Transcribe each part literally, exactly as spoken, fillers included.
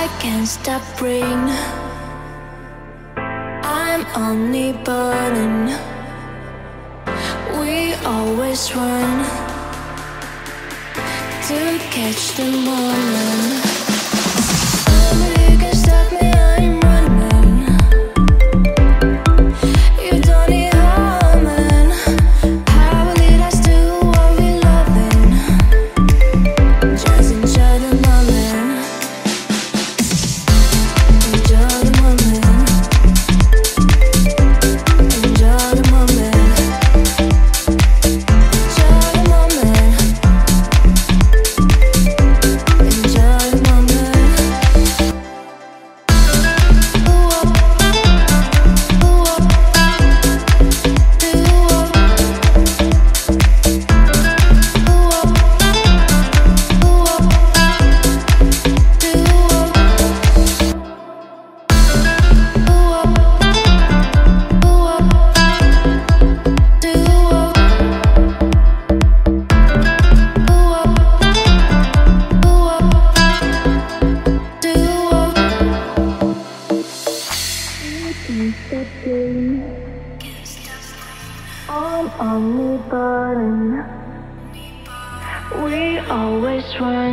can't stop breathing. I'm only burning. We always run to catch the moment. Nobody can stop me, I'm running. You don't need harming. How will lead us to what we loving? Just enjoy the moment. Enjoy the moment. Enjoy the moment. Enjoy the moment. Enjoy the moment. Ooh, oh, ooh, oh, do oh, ooh, oh, ooh, oh, do oh, ooh, oh, ooh, oh, do oh, ooh, oh, ooh, oh, do oh. I'm only burning. We always run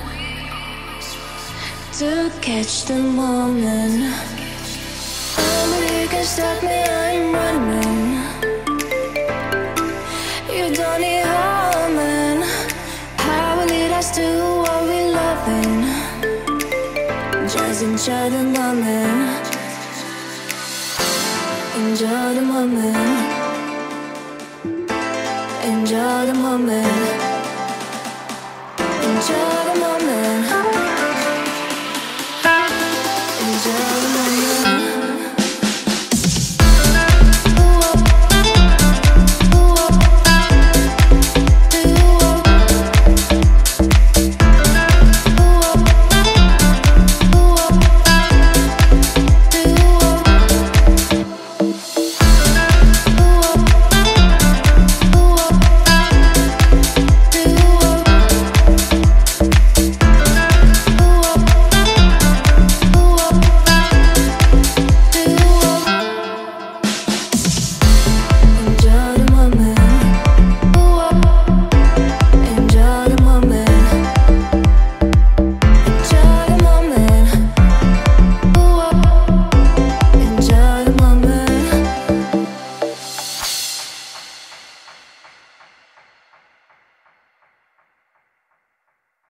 to catch the moment. Nobody can stop me, I'm running. You don't need harming. How will lead us to what we loving? Just enjoy the moment. Enjoy the moment. Enjoy the moment. Enjoy the moment.